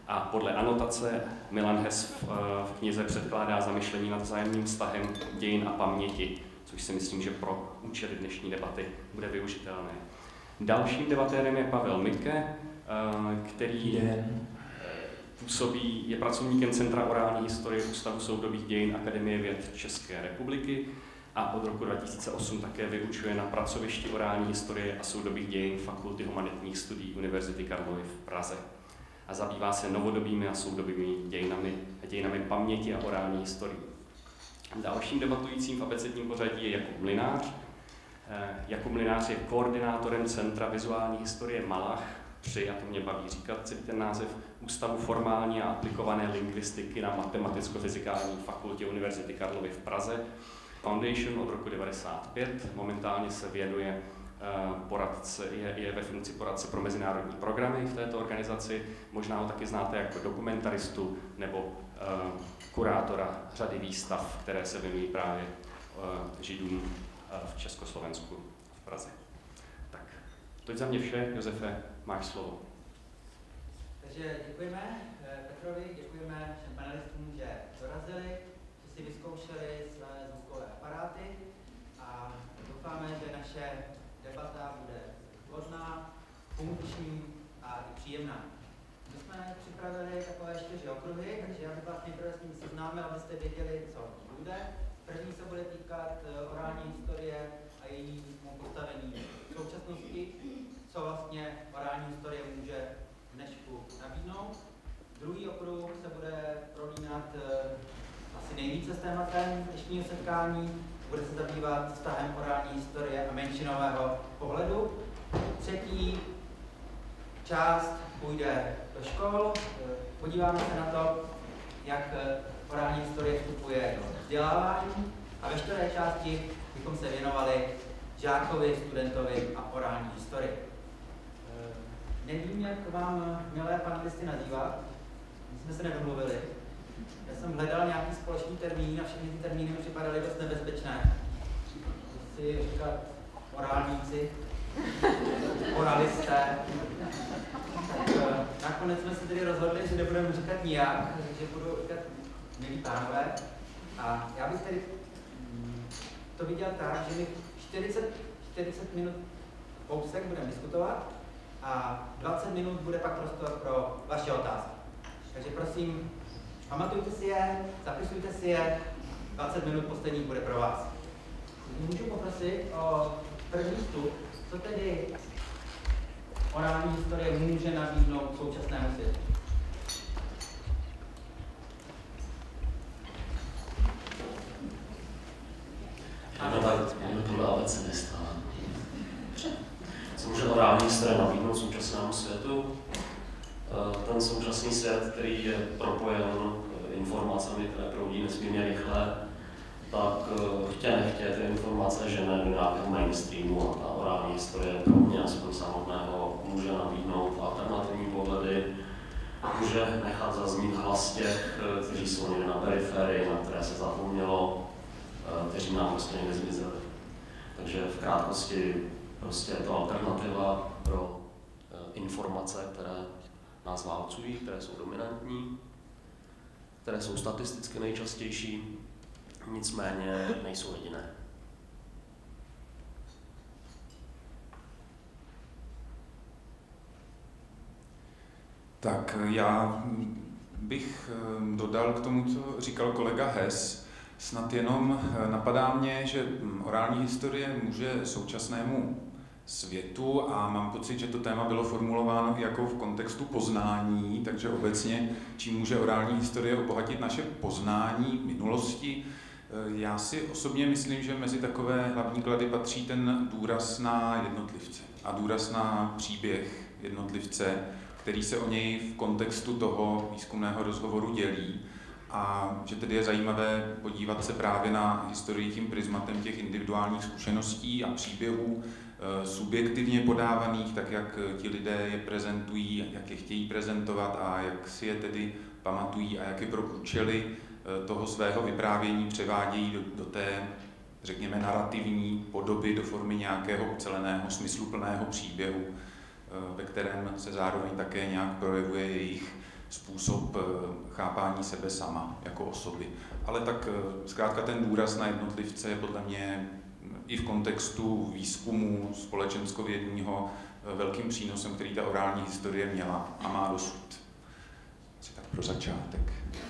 A podle anotace Milan Hess v knize předkládá zamyšlení nad vzájemným vztahem dějin a paměti, což si myslím, že pro účely dnešní debaty bude využitelné. Dalším debatérem je Pavel Mitke, který je pracovníkem Centra orální historie Ústavu soudobých dějin Akademie věd České republiky a od roku 2008 také vyučuje na pracovišti orální historie a soudobých dějin Fakulty humanitních studií Univerzity Karlovy v Praze a zabývá se novodobými a soudobými dějinami paměti a orální historii. Dalším debatujícím v abecedním pořadí je Jakub Mlynář. Jakub Mlynář je koordinátorem Centra vizuální historie Malach při, a to mě baví říkat celý ten název, Ústavu formální a aplikované lingvistiky na Matematicko-fyzikální fakultě Univerzity Karlovy v Praze. Foundation od roku 1995, momentálně se věnuje je ve funkci poradce pro mezinárodní programy v této organizaci. Možná ho taky znáte jako dokumentaristu nebo kurátora řady výstav, které se věnují právě Židům v Československu v Praze. Tak, to je za mě vše. Josefe, máš slovo. Takže děkujeme Petrovi, děkujeme všem panelistům, že dorazili, že si vyzkoušeli své zvukové aparáty a doufáme, že naše debata bude vhodná, funkční a i příjemná. My jsme připravili takové 4 okruhy, takže já bych vás nejprve s ním seznámil, abyste věděli, co bude. První se bude týkat orální historie a jejímu postavení v současnosti, co vlastně orální historie může dnešku nabídnout. Druhý okruh se bude prolínat asi nejvíce s tématem dnešního setkání. Bude se zabývat vztahem orální historie a menšinového pohledu. Třetí část půjde do škol. Podíváme se na to, jak orální historie vstupuje do vzdělávání. A ve čtvrté části bychom se věnovali žákovi, studentovi a orální historii. Nevím, jak vám, milé panelisty, nazývat. My jsme se nedomluvili. Já jsem hledal nějaký společný termín a všechny ty termíny mi připadaly dost nebezpečné. Si říkat orálníci, oralisté. Nakonec jsme se tedy rozhodli, že nebudeme říkat nijak, že budu říkat milí pánové. A já bych tedy to viděl tak, že my 40 minut kousek budeme diskutovat a 20 minut bude pak prostor pro vaše otázky. Takže prosím, pamatujte si je, zapisujte si je, 20 minut posledních bude pro vás. Můžu poprosit o první vstup, co tedy orální historie může nabídnout současnému světu. Podle abecedista. Co může orální historie nabídnout současnému světu? Ten současný svět, který je propojen informacemi, které proudí nesmírně rychle, tak chtě nechtě ty informace žene do nějakého mainstreamu a ta orální historie pro mě aspoň samotného může nabídnout alternativní pohledy, může nechat zaznít hlas těch, kteří jsou někde na periferii, na které se zapomnělo, kteří nám prostě někde zmizeli. Takže v krátkosti prostě je to alternativa pro informace, které nás válcují, které jsou dominantní, které jsou statisticky nejčastější, nicméně nejsou jediné. Tak já bych dodal k tomu, co říkal kolega Hess. Snad jenom napadá mě, že orální historie může současnému světu a mám pocit, že to téma bylo formulováno i jako v kontextu poznání, takže obecně, čím může orální historie obohatit naše poznání minulosti. Já si osobně myslím, že mezi takové hlavní klady patří ten důraz na jednotlivce a důraz na příběh jednotlivce, který se o něj v kontextu toho výzkumného rozhovoru dělí. A že tedy je zajímavé podívat se právě na historii tím prismatem těch individuálních zkušeností a příběhů, subjektivně podávaných, tak jak ti lidé je prezentují, jak je chtějí prezentovat a jak si je tedy pamatují a jak je pro účely toho svého vyprávění převádějí do té, řekněme, narrativní podoby, do formy nějakého uceleného, smysluplného příběhu, ve kterém se zároveň také nějak projevuje jejich způsob chápání sebe sama jako osoby. Ale tak zkrátka ten důraz na jednotlivce je podle mě i v kontextu výzkumu společenskovědního velkým přínosem, který ta orální historie měla a má dosud. Asi tak pro začátek.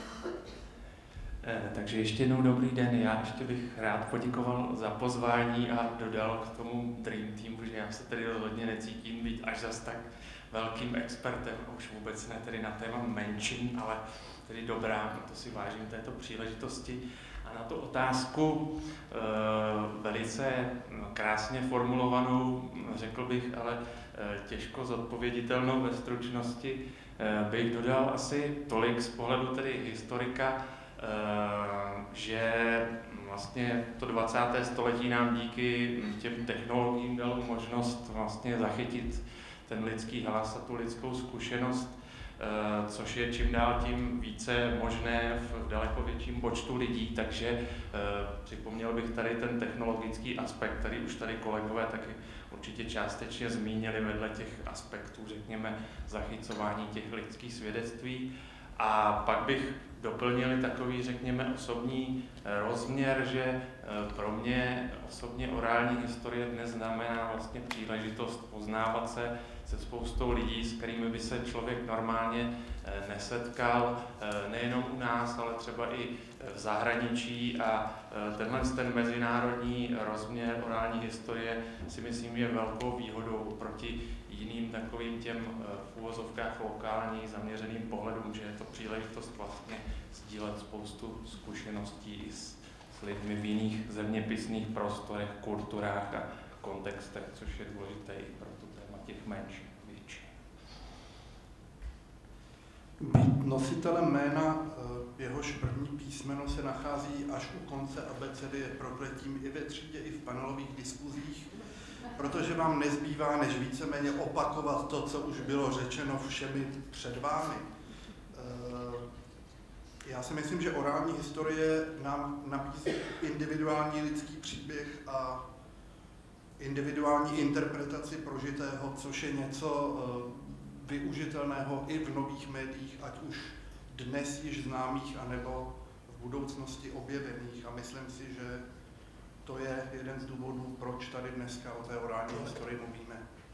Takže ještě jednou dobrý den. Já ještě bych rád poděkoval za pozvání a dodal k tomu Dream Teamu, že já se tedy rozhodně necítím být až zas tak velkým expertem, už vůbec ne tedy na téma menšin, ale tedy dobrá, to si vážím této příležitosti. A na tu otázku velice krásně formulovanou, řekl bych, ale těžko zodpověditelnou ve stručnosti, bych dodal asi tolik z pohledu tedy historika, že vlastně to 20. století nám díky těm technologiím dalo možnost vlastně zachytit ten lidský hlas a tu lidskou zkušenost, což je čím dál tím více možné v daleko větším počtu lidí, takže připomněl bych tady ten technologický aspekt, který už tady kolegové taky určitě částečně zmínili vedle těch aspektů, řekněme, zachycování těch lidských svědectví. A pak bych doplnil takový, řekněme, osobní rozměr, že pro mě osobně orální historie dnes znamená vlastně příležitost poznávat se spoustou lidí, s kterými by se člověk normálně nesetkal, nejenom u nás, ale třeba i v zahraničí, a ten mezinárodní rozměr orální historie si myslím je velkou výhodou proti jiným takovým těm v úvozovkách lokálních zaměřeným pohledům, že je to příležitost vlastně sdílet spoustu zkušeností i s lidmi v jiných zeměpisných prostorech, kulturách a kontextech, což je důležité i pro to téma těch menších většin. Být nositelem jména, jehož první písmeno se nachází až u konce abecedy, je prokletím i ve třídě, i v panelových diskuzích, protože vám nezbývá, než víceméně opakovat to, co už bylo řečeno všemi před vámi. Já si myslím, že orální historie nám nabízí individuální lidský příběh a individuální interpretaci prožitého, což je něco využitelného i v nových médiích, ať už dnes již známých, anebo v budoucnosti objevených. A myslím si, že to je jeden z důvodů, proč tady dneska o té orální historii mluvíme.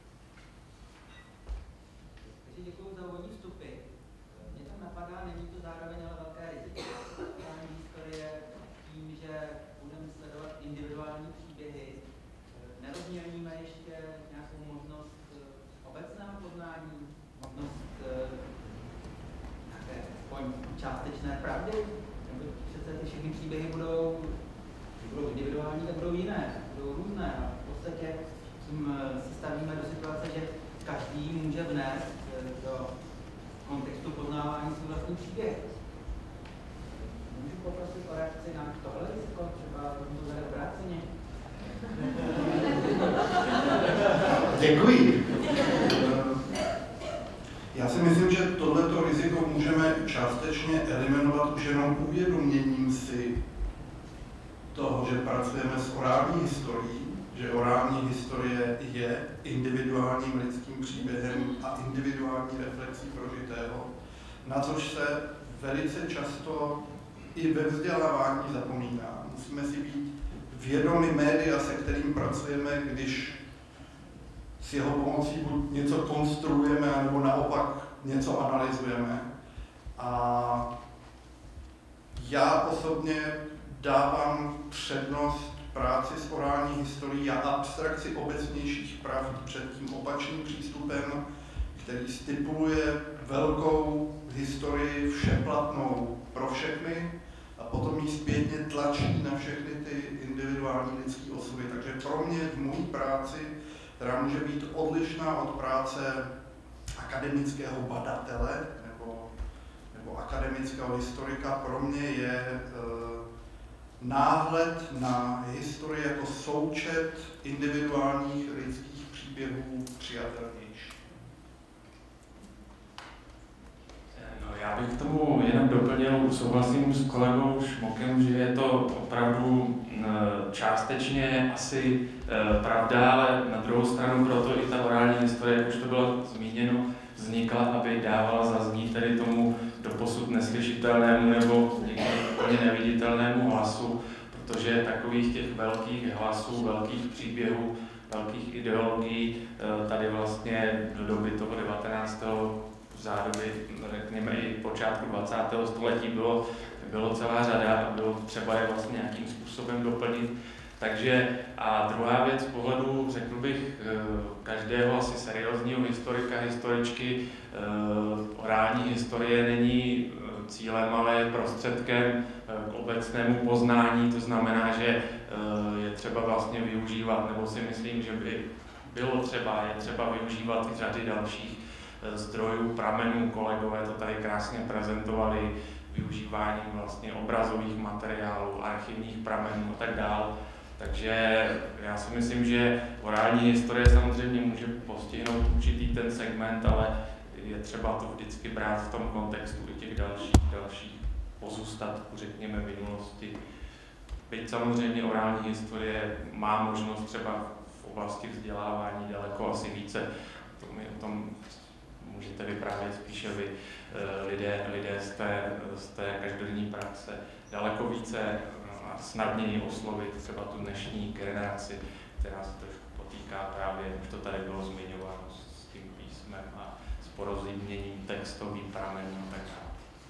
Takže děkuji za úvodní vstupy. Mě tam napadá, není to zároveň ale velké riziko orální historie tím, že budeme sledovat individuální příběhy. Nerozmělníme ještě nějakou možnost obecného poznání, možnost nějaké částečné pravdy, nebo přece ty všechny příběhy budou individuální, tak budou jiné, budou různé. A v podstatě tím se stavíme do situace, že každý může vnést do kontextu poznávání svůj vlastní příběh. Můžu poprosit o reakci na tohle riziko, třeba to zade obráceně? Děkuji. Já si myslím, že tohleto riziko můžeme částečně eliminovat už jenom uvědoměním si toho, že pracujeme s orální historií, že orální historie je individuálním lidským příběhem a individuální reflexí prožitého, na což se velice často i ve vzdělávání zapomíná. Musíme si být vědomi média, se kterým pracujeme, když s jeho pomocí buď něco konstruujeme, nebo naopak něco analyzujeme. A já osobně dávám přednost práci s orální historií a abstrakci obecnějších pravd před tím opačným přístupem, který stipuluje velkou historii všeplatnou pro všechny a potom ji zpětně tlačí na všechny ty individuální lidské osudy. Takže pro mě v mojí práci, která může být odlišná od práce akademického badatele nebo akademického historika, pro mě je náhled na historii jako součet individuálních lidských příběhů přijatelnější. No, já bych k tomu jenom doplnil, souhlasím s kolegou Šmokem, že je to opravdu částečně asi pravda, ale na druhou stranu proto i ta orální historie, jak už to bylo zmíněno, vznikla, aby dávala zaznít tedy tomu doposud neslyšitelnému nebo někdy úplně neviditelnému hlasu, protože takových těch velkých hlasů, velkých příběhů, velkých ideologií tady vlastně do doby toho 19. zádoby, řekněme i počátku 20. století bylo celá řada a bylo třeba je vlastně nějakým způsobem doplnit. Takže a druhá věc z pohledu, řekl bych, každého asi seriózního historika, historičky, orální historie není cílem, ale je prostředkem k obecnému poznání, to znamená, že je třeba vlastně využívat, nebo si myslím, že by bylo třeba, je třeba využívat i řady dalších zdrojů, pramenů, kolegové to tady krásně prezentovali, využíváním vlastně obrazových materiálů, archivních pramenů a tak dále. Takže já si myslím, že orální historie samozřejmě může postihnout určitý ten segment, ale je třeba to vždycky brát v tom kontextu i těch dalších pozůstatků, řekněme, minulosti. Byť samozřejmě orální historie má možnost třeba v oblasti vzdělávání daleko asi více. O tom můžete vyprávět spíše vy, lidé z té každodenní praxe, daleko více a snadněji oslovit třeba tu dnešní generaci, která se trošku potýká právě, už to tady bylo zmiňováno, s tím písmem a s porozuměním textových pramenů a tak dále.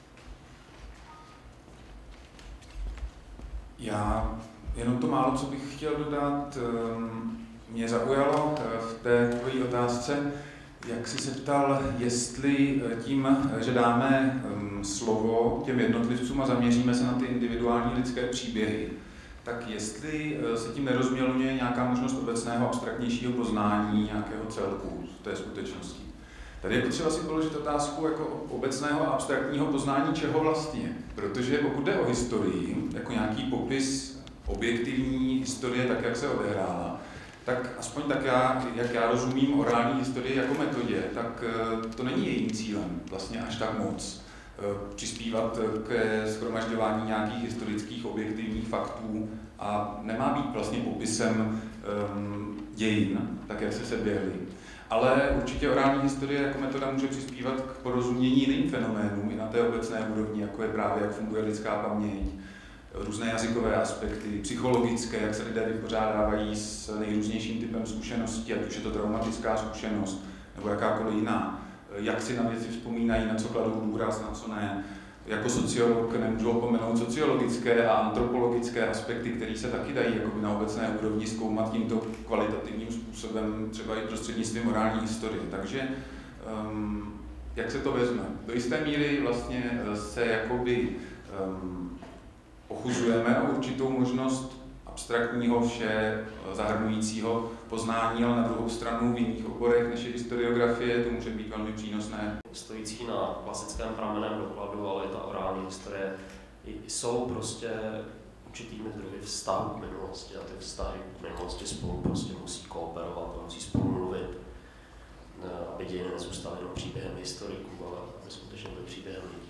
Já jenom to málo, co bych chtěl dodat, mě zaujalo v té tvojí otázce, jak jsi se ptal, jestli tím, že dáme slovo těm jednotlivcům a zaměříme se na ty individuální lidské příběhy, tak jestli se tím nerozmělňuje nějaká možnost obecného abstraktnějšího poznání nějakého celku v té skutečnosti. Tady je potřeba si položit otázku jako obecného a abstraktního poznání čeho vlastně, protože pokud jde o historii, jako nějaký popis objektivní historie, tak jak se odehrála, tak aspoň tak jak já rozumím orální historii jako metodě, tak to není jejím cílem vlastně až tak moc přispívat k shromažďování nějakých historických objektivních faktů a nemá být vlastně popisem dějin, tak jak se seběhly. Ale určitě orální historie jako metoda může přispívat k porozumění jiným fenoménům i na té obecné úrovni, jako je právě, jak funguje lidská paměť, různé jazykové aspekty, psychologické, jak se lidé vypořádávají s nejrůznějším typem zkušeností, ať už je to traumatická zkušenost nebo jakákoliv jiná, jak si na věci vzpomínají, na co kladou důraz, na co ne. Jako sociolog nemůžu opomenout sociologické a antropologické aspekty, které se taky dají na obecné úrovni zkoumat tímto kvalitativním způsobem, třeba i prostřednictvím orální historie. Takže jak se to vezme? Do jisté míry vlastně se jakoby ochuzujeme o určitou možnost abstraktního, vše zahrnujícího poznání, ale na druhou stranu v jiných oborech, než je historiografie, to může být velmi přínosné. Stojící na klasickém pramenem dokladu, ale i ta orální historie jsou prostě určitými druhy vztahu k minulosti a ty vztahy k minulosti spolu prostě musí kooperovat a musí spolu mluvit, aby dějiny nezůstaly jenom příběhem historiků, ale aby skutečně byly příběhem lidí.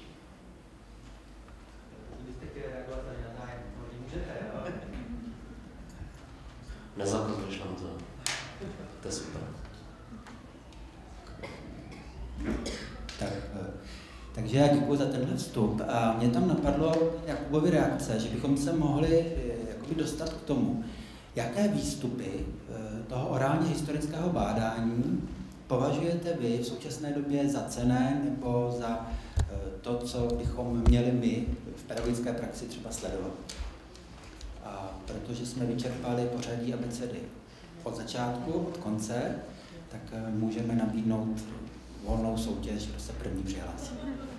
Nezakazuješ nám to. To je super. Takže já děkuji za tenhle vstup. A mě tam napadlo Jakubovy reakce, že bychom se mohli jakoby dostat k tomu, jaké výstupy toho orálně historického bádání považujete vy v současné době za cenné nebo za to, co bychom měli my v pedagogické praxi třeba sledovat. A protože jsme vyčerpali pořadí abecedy od začátku, od konce, tak můžeme nabídnout volnou soutěž, kdo se první přihlásí.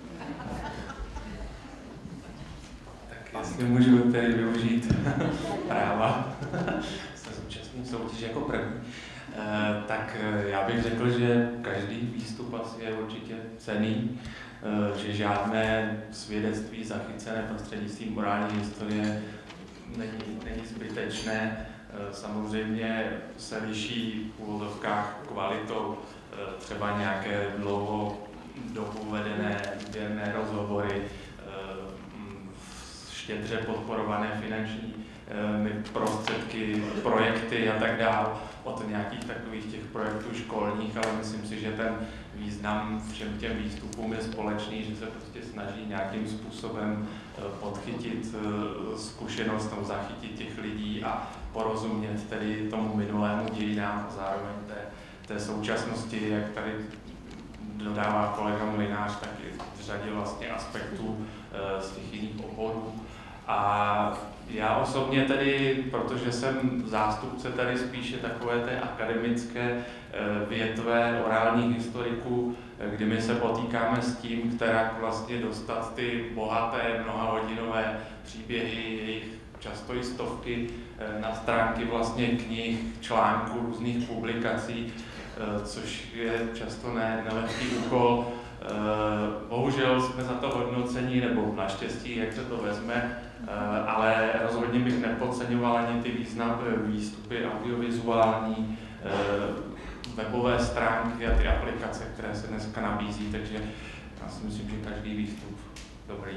Tak jestli můžu tedy využít práva se zúčastnit soutěže jako první, tak já bych řekl, že každý výstup asi je určitě cenný, že žádné svědectví zachycené prostřednictvím orální historie není zbytečné. Samozřejmě se liší v úvodovkách kvalitou třeba nějaké dlouhou dobu vedené výběrné rozhovory, štědře podporované finanční prostředky, projekty a tak dál od nějakých takových těch projektů školních, ale myslím si, že ten význam všem těm výstupům je společný, že se prostě snaží nějakým způsobem podchytit zkušenost nebo zachytit těch lidí a porozumět tedy tomu minulému dějinám a zároveň té současnosti, jak tady dodává kolega Mlynář, tak i v řadě vlastně aspektů z těch jiných oborů. A já osobně tedy, protože jsem zástupce tady spíše takové té akademické větve orálních historiků, kdy my se potýkáme s tím, jak vlastně dostat ty bohaté mnohahodinové příběhy, jejich často i stovky na stránky vlastně knih, článků, různých publikací, což je často nelehký úkol. Bohužel jsme za to hodnocení, nebo naštěstí, jak se to vezme, ale rozhodně bych nepodceňoval ani ty výstupy audiovizuální, webové stránky a ty aplikace, které se dneska nabízí, takže já si myslím, že každý výstup dobrý.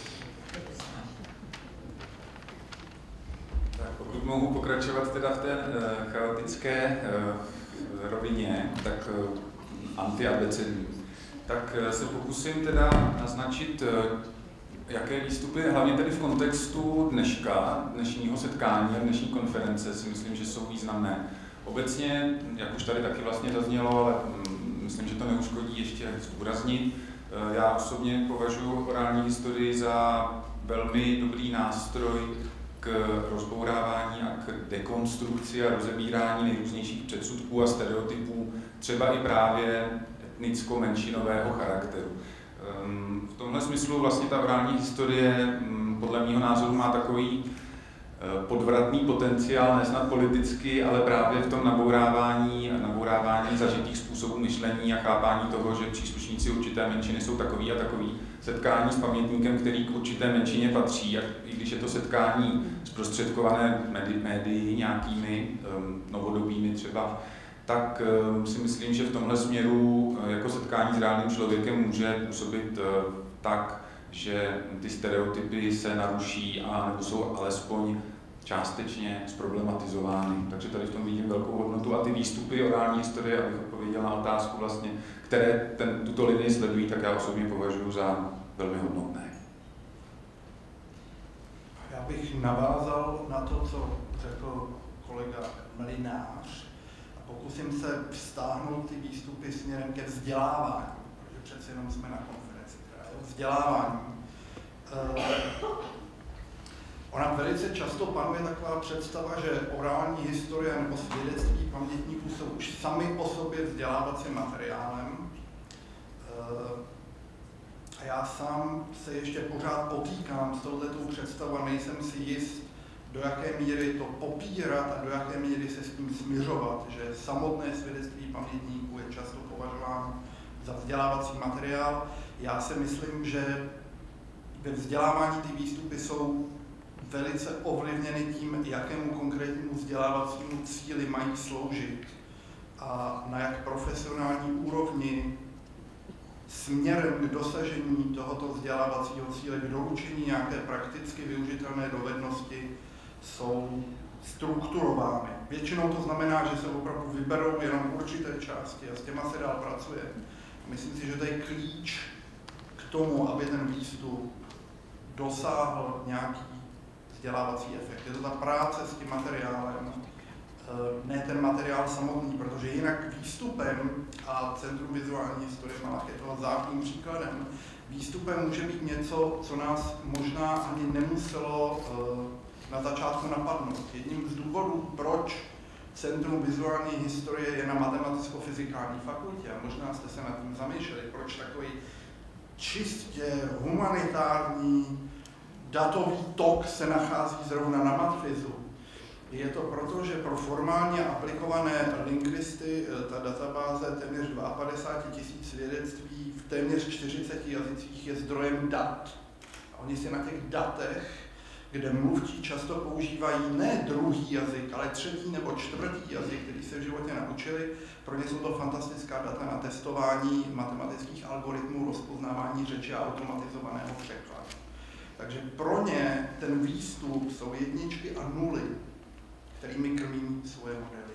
Tak pokud mohu pokračovat teda v té chaotické rovině, tak antiabecední, tak se pokusím teda naznačit, jaké výstupy, hlavně tedy v kontextu dnešního setkání a dnešní konference si myslím, že jsou významné. Obecně, jak už tady taky vlastně zaznělo, ale myslím, že to neuškodí ještě zdůraznit, já osobně považuji orální historii za velmi dobrý nástroj k rozbourávání a k dekonstrukci a rozebírání nejrůznějších předsudků a stereotypů, třeba i právě etnicko-menšinového charakteru. V tomhle smyslu vlastně ta orální historie podle mého názoru má takový podvratný potenciál, nesnad politicky, ale právě v tom nabourávání zažitých způsobů myšlení a chápání toho, že příslušníci určité menšiny jsou takový a takový. Setkání s pamětníkem, který k určité menšině patří, i když je to setkání zprostředkované médii nějakými novodobými třeba, tak si myslím, že v tomhle směru jako setkání s reálným člověkem může působit tak, že ty stereotypy se naruší a nebo jsou alespoň částečně zproblematizovány. Takže tady v tom vidím velkou hodnotu a ty výstupy orální historie, abych odpověděl na otázku vlastně, které tuto linii sledují, tak já osobně považuji za velmi hodnotné. Já bych navázal na to, co řekl kolega Mlynář a pokusím se vztáhnout ty výstupy směrem ke vzdělávání, protože přece jenom jsme na konferenci, která je o vzdělávání. Ona velice často panuje taková představa, že orální historie nebo svědectví pamětníků jsou už sami o sobě vzdělávacím materiálem. A já sám se ještě pořád potýkám s touhletou představou a nejsem si jist, do jaké míry to popírat a do jaké míry se s tím smiřovat, že samotné svědectví pamětníků je často považováno za vzdělávací materiál. Já si myslím, že ve vzdělávání ty výstupy jsou velice ovlivněny tím, jakému konkrétnímu vzdělávacímu cíli mají sloužit a na jak profesionální úrovni směrem k dosažení tohoto vzdělávacího cíle, k doručení nějaké prakticky využitelné dovednosti jsou strukturovány. Většinou to znamená, že se opravdu vyberou jenom určité části a s těma se dál pracuje. Myslím si, že to je klíč k tomu, aby ten výstup dosáhl nějaký vzdělávací efekt. Je to ta práce s tím materiálem, ne ten materiál samotný, protože jinak výstupem, a Centrum vizuální historie Malach je toho zákoným příkladem, výstupem může být něco, co nás možná ani nemuselo na začátku napadnout. Jedním z důvodů, proč Centrum vizuální historie je na matematicko-fyzikální fakultě, a možná jste se nad tím zamýšleli, proč takový čistě humanitární datový tok se nachází zrovna na matfizu. Je to proto, že pro formálně aplikované lingvisty ta databáze téměř 52 000 svědectví v téměř 40 jazycích je zdrojem dat. A oni si na těch datech, kde mluvčí často používají ne druhý jazyk, ale třetí nebo čtvrtý jazyk, který se v životě naučili, pro ně jsou to fantastická data na testování matematických algoritmů, rozpoznávání řeči a automatizovaného překladu. Takže pro ně ten výstup jsou jedničky a nuly, kterými krmí svoje modely.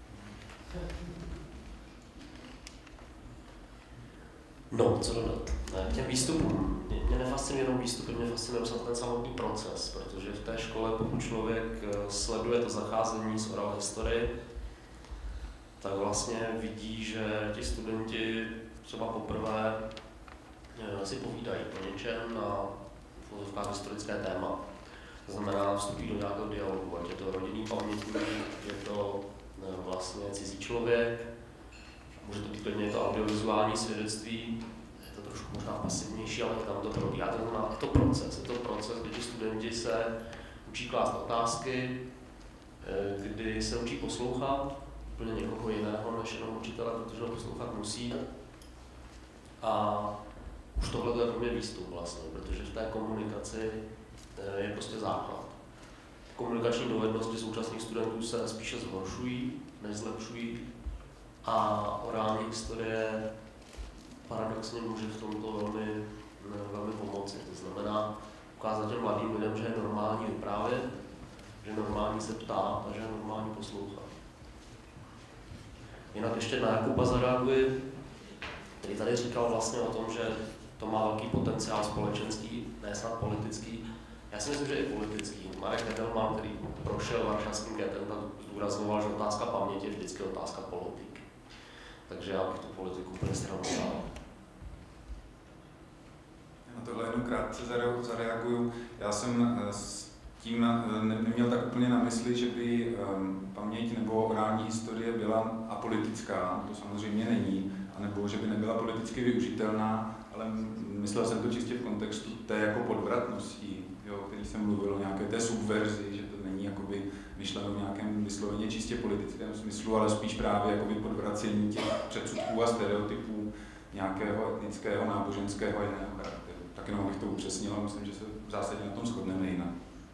No, co dodat? K těm výstupům. Mě nefascinují jenom výstupy, mě fascinuje ten samotný proces, protože v té škole, pokud člověk sleduje to zacházení s oral history, tak vlastně vidí, že ti studenti třeba poprvé si povídají o něčem na historické téma. To znamená, vstupí do nějakého dialogu, ať je to rodinný pamětník, je to vlastně cizí člověk, může to být klidně to audiovizuální svědectví, je to trošku možná pasivnější, ale tam to probíhá. To znamená, je to proces, kdy ti studenti se učí klást otázky, kdy se učí poslouchat úplně někoho jiného než jenom učitele, protože ho poslouchat musí. A už tohle je pro mě výstup vlastně, protože v té komunikaci je prostě základ. Komunikační dovednosti současných studentů se spíše zhoršují, než zlepšují, a orální historie paradoxně může v tomto velmi pomoci. To znamená ukázat těm mladým lidem, že je normální vyprávět, že je normální se ptát a že je normální poslouchat. Jinak ještě na Jakuba zareaguji, který tady říkal vlastně o tom, že to má velký potenciál společenský, ne snad politický. Já si myslím, že i politický. Marek Nedelman, který prošel varšavským getem, tak zdůrazňoval, že otázka paměti je vždycky otázka politiky. Takže já bych tu politiku úplně stranoval. Na tohle jenom krátce zareaguju. Já jsem s tím neměl tak úplně na mysli, že by paměť nebo orální historie byla apolitická, to samozřejmě není, anebo že by nebyla politicky využitelná, ale myslel jsem to čistě v kontextu té jako podvratnosti, jo, který jsem mluvil o nějaké té subverzi, že to není jakoby myšleno v nějakém vysloveně čistě politickém smyslu, ale spíš právě jakoby podvracení těch předsudků a stereotypů nějakého etnického, náboženského a jiného charakteru. Tak jenom bych to upřesnil a myslím, že se v zásadě na tom shodneme jinak.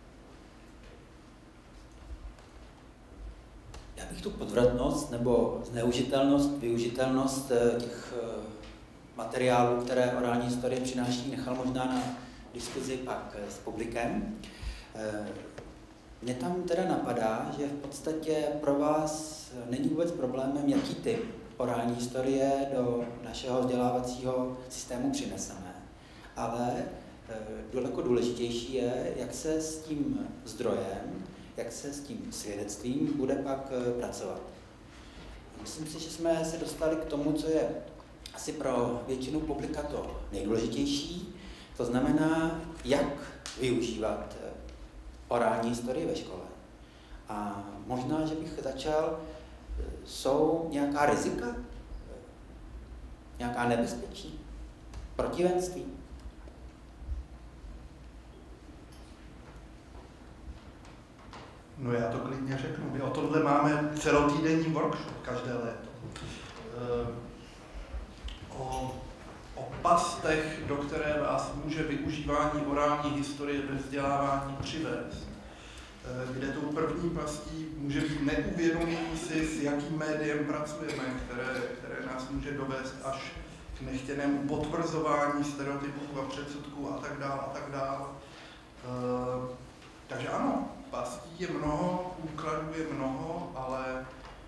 Já bych tu podvratnost nebo zneužitelnost, využitelnost těch materiálů, které orální historie přináší, nechal možná na diskuzi pak s publikem. Mně tam teda napadá, že v podstatě pro vás není vůbec problémem, jaký typ orální historie do našeho vzdělávacího systému přineseme. Ale daleko důležitější je, jak se s tím zdrojem, jak se s tím svědectvím bude pak pracovat. Myslím si, že jsme se dostali k tomu, co je asi pro většinu publika to nejdůležitější, to znamená, jak využívat orální historii ve škole. A možná, že bych začal, jsou nějaká rizika, nějaká nebezpečí, protivenství. No já to klidně řeknu. My o tohle máme celotýdenní workshop každé léto. O pastech, do které vás může využívání orální historie ve vzdělávání přivést. Kde tou první pastí může být neuvědomění si, s jakým médiem pracujeme, které nás může dovést až k nechtěnému potvrzování stereotypů a předsudků a tak dále. Takže ano, pastí je mnoho, úkladů je mnoho, ale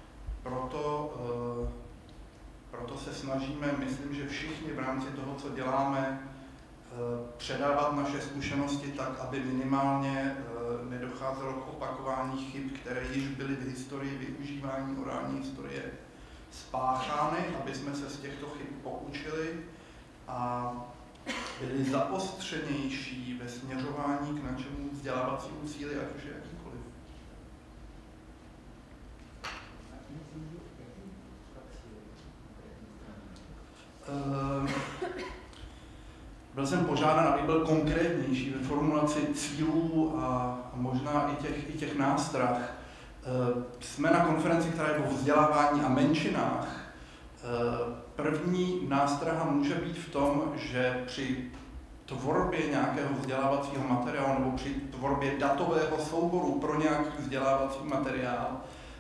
proto se snažíme, myslím, že všichni v rámci toho, co děláme, předávat naše zkušenosti tak, aby minimálně nedocházelo k opakování chyb, které již byly v historii využívání orální historie spáchány, aby jsme se z těchto chyb poučili a byli zaostřenější ve směřování k našemu vzdělávacímu cíli, ať už je jakýkoliv. Byl jsem požádán, aby byl konkrétnější ve formulaci cílů a možná i těch nástrah. Jsme na konferenci, která je o vzdělávání a menšinách. První nástraha může být v tom, že při tvorbě nějakého vzdělávacího materiálu nebo při tvorbě datového souboru pro nějaký vzdělávací materiál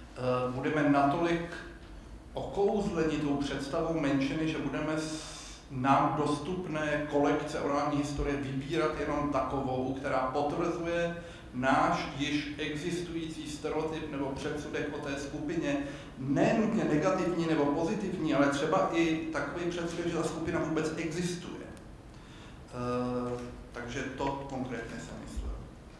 budeme natolik okouzleni tou představou menšiny, že budeme nám dostupné kolekce orální historie vybírat jenom takovou, která potvrzuje náš již existující stereotyp nebo předsudek o té skupině, nenutně negativní nebo pozitivní, ale třeba i takový předsudek, že ta skupina vůbec existuje. Takže to konkrétně jsem myslel.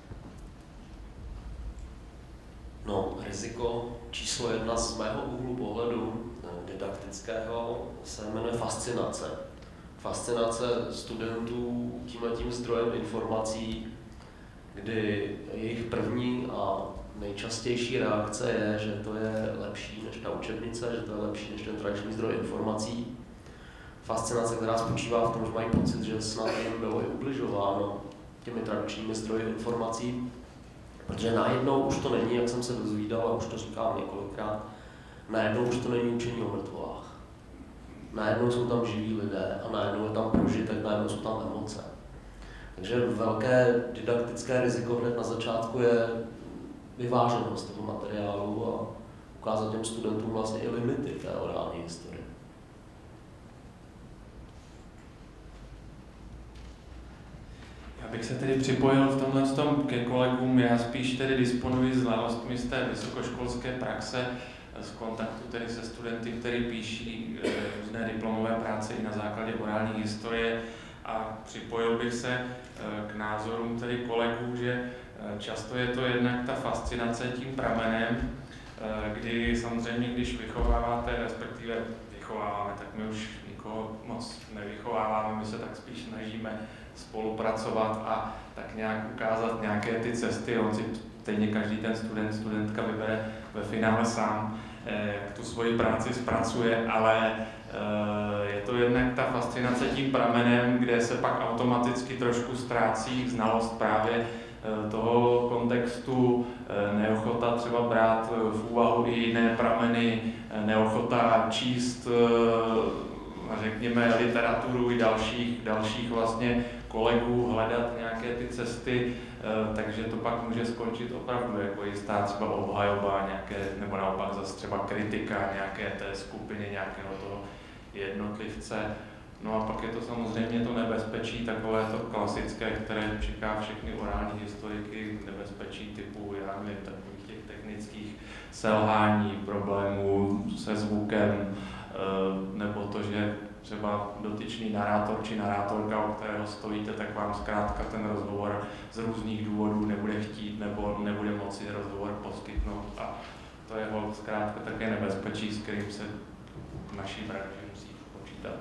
No, riziko číslo 1 z mého úhlu pohledu didaktického se jmenuje fascinace. Fascinace studentů tímhletím zdrojem informací, kdy jejich první a nejčastější reakce je, že to je lepší než ta učebnice, že to je lepší než ten tradiční zdroj informací. Fascinace, která spočívá v tom, že mají pocit, že snad jim bylo i ubližováno těmi tradičními zdroji informací, protože najednou už to není, jak jsem se dozvídal, a už to říkám několikrát, najednou už to není učení o mrtvách. Najednou jsou tam živí lidé a najednou je tam prožitek, najednou jsou tam emoce. Takže velké didaktické riziko hned na začátku je vyváženost toho materiálu a ukázat těm studentům vlastně i limity té orální historie. Já bych se tedy připojil v tomhle ke kolegům. Já spíš tedy disponuji znalostmi z té vysokoškolské praxe, z kontaktu tedy se studenty, kteří píší různé diplomové práce i na základě orální historie, a připojil bych se k názorům tedy kolegů, že často je to jednak ta fascinace tím pramenem, kdy samozřejmě, když vychováváte, respektive vychováváme, tak my už nikoho moc nevychováváme, my se tak spíš snažíme spolupracovat a tak nějak ukázat nějaké ty cesty. On si stejně každý ten studentka vybere ve finále sám, jak tu svoji práci zpracuje, ale je to jednak ta fascinace tím pramenem, kde se pak automaticky trošku ztrácí znalost právě toho kontextu, neochota třeba brát v úvahu i jiné prameny, neochota číst, řekněme, literaturu i dalších vlastně kolegů, hledat nějaké ty cesty, takže to pak může skončit opravdu jako jistá třeba obhajoba nějaké, nebo naopak zase třeba kritika nějaké té skupiny, nějakého toho jednotlivce. No a pak je to samozřejmě to nebezpečí, takové to klasické, které čeká všechny orální historiky, nebezpečí typu, já nevím, takových těch technických selhání, problémů se zvukem, nebo to, že třeba dotyčný narátor či narátorka, o kterého stojíte, tak vám zkrátka ten rozhovor z různých důvodů nebude chtít nebo nebude moci rozhovor poskytnout. A to je zkrátka také nebezpečí, s kterým se v naší branži musí počítat.